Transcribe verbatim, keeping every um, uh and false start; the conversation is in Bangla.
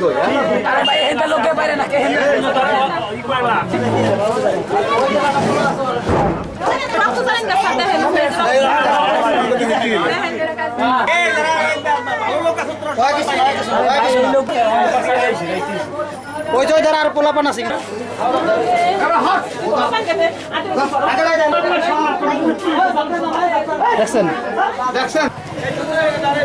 কই আরে ভাই এটা লোকে বাইরে না কে হেন Aku sering nggak sadar helm. ওই যে যারা আর পোলাপান আছে দেখছেন দেখছেন